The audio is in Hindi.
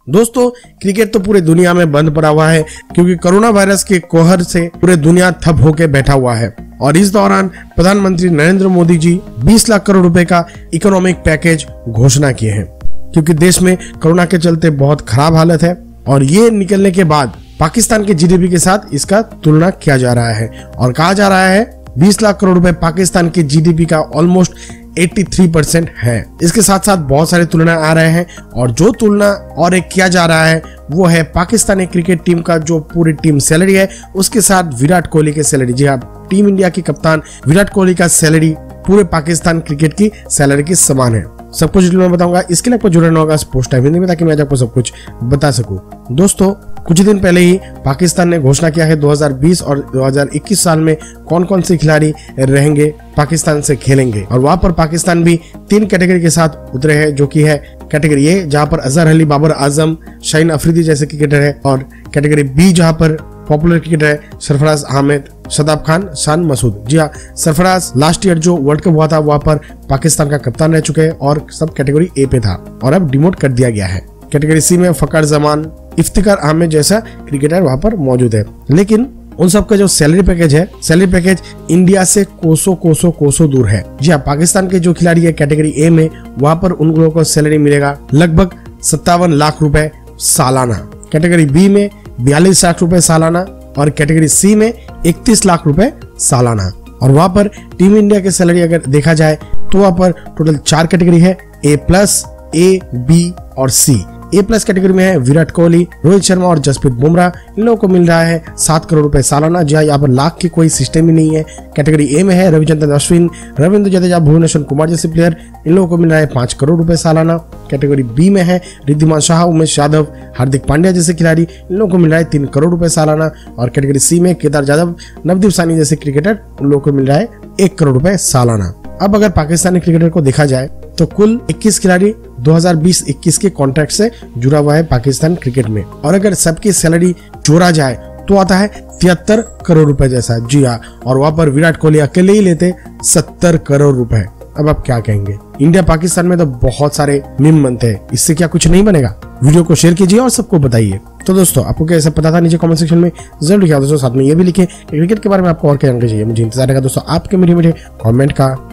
दोस्तों क्रिकेट तो पूरे दुनिया में बंद पड़ा हुआ है क्योंकि कोरोना वायरस के कहर से पूरे दुनिया ठप होकर बैठा हुआ है। और इस दौरान प्रधानमंत्री नरेंद्र मोदी जी 20 लाख करोड़ रुपए का इकोनॉमिक पैकेज घोषणा किए हैं क्योंकि देश में कोरोना के चलते बहुत खराब हालत है। और ये निकलने के बाद पाकिस्तान के जीडीपी के साथ इसका तुलना किया जा रहा है और कहा जा रहा है 20 लाख करोड़ रुपए पाकिस्तान के जीडीपी का ऑलमोस्ट 83% है। इसके साथ साथ बहुत सारे तुलना आ रहे हैं और जो तुलना और एक किया जा रहा है वो है पाकिस्तानी क्रिकेट टीम का जो पूरी टीम सैलरी है उसके साथ विराट कोहली की सैलरी। जी हाँ, टीम इंडिया के कप्तान विराट कोहली का सैलरी पूरे पाकिस्तान क्रिकेट की सैलरी के समान है। सब कुछ मैं बताऊंगा, इसके लिए आपको जुड़ना होगा स्पोर्ट्स टाइम हिंदी में ताकि मैं आपको सब कुछ बता सकूं। दोस्तों कुछ दिन पहले ही पाकिस्तान ने घोषणा किया है 2020 और 2021 साल में कौन कौन से खिलाड़ी रहेंगे पाकिस्तान से खेलेंगे। और वहां पर पाकिस्तान भी 3 कैटेगरी के साथ उतरे हैं जो कि है कैटेगरी ए जहां पर अजहर अली, बाबर आजम, शाहीन अफरीदी जैसे क्रिकेटर है, और कैटेगरी बी जहां पर पॉपुलर क्रिकेटर है सरफराज अहमद, शदाब खान, शान मसूद। जी हाँ, सरफराज लास्ट ईयर जो वर्ल्ड कप हुआ था वहां पर पाकिस्तान का कप्तान रह चुके हैं और सब कैटेगरी ए पे था और अब डिमोट कर दिया गया है। कैटेगरी सी में फकर जमान, इफ्तिकार अहमद जैसा क्रिकेटर वहां पर मौजूद है। लेकिन उन सबका जो सैलरी पैकेज है, सैलरी पैकेज इंडिया से कोसों दूर है। जी हाँ, पाकिस्तान के जो खिलाड़ी है कैटेगरी ए में वहां पर उन लोगों को सैलरी मिलेगा लगभग 57 लाख रुपए सालाना, कैटेगरी बी में 42 लाख रुपए सालाना और कैटेगरी सी में 31 लाख रुपए सालाना। और वहां पर टीम इंडिया की सैलरी अगर देखा जाए तो वहां पर टोटल 4 कैटेगरी है, ए प्लस, ए, बी और सी। ए प्लस कैटेगरी में है विराट कोहली, रोहित शर्मा और जसप्रीत बुमराह, इन लोगों को मिल रहा है 7 करोड़ रुपए सालाना। जहाँ यहाँ पर लाख की कोई सिस्टम ही नहीं है। कैटेगरी ए में है रविचंद्रन अश्विन, रविंद्र जडेजा, भुवनेश्वर कुमार जैसे प्लेयर, इन लोगों को मिल रहा है 5 करोड़ रुपए सालाना। कैटेगरी बी में है रिद्धिमान शाह, उमेश यादव, हार्दिक पांड्या जैसे खिलाड़ी, इन लोगों को मिल रहा है 3 करोड़ रुपए सालाना। और कैटेगरी सी में केदार जाधव, नवदीप सानी जैसे क्रिकेटर, उन लोगों को मिल रहा है 1 करोड़ रुपए सालाना। अब अगर पाकिस्तानी क्रिकेटर को देखा जाए तो कुल 21 खिलाड़ी 2020-21 के कॉन्ट्रैक्ट से जुड़ा हुआ है पाकिस्तान क्रिकेट में और अगर सबकी सैलरी जोड़ा जाए तो आता है 73 करोड़ रुपए जैसा। जी हाँ, और वहां पर विराट कोहली अकेले ही लेते 70 करोड़ रुपए। अब आप क्या कहेंगे? इंडिया पाकिस्तान में तो बहुत सारे मीम बनते हैं, इससे क्या कुछ नहीं बनेगा? वीडियो को शेयर कीजिए और सबको बताइए। तो दोस्तों आपको क्या ऐसा पता था? नीचे कमेंट सेक्शन में जरूर लिखिए। दोस्तों साथ में ये भी लिखे क्रिकेट के बारे में आपको और क्या जानकारी चाहिए। मुझे इंतजार रहेगा दोस्तों आपके मीठे कमेंट का।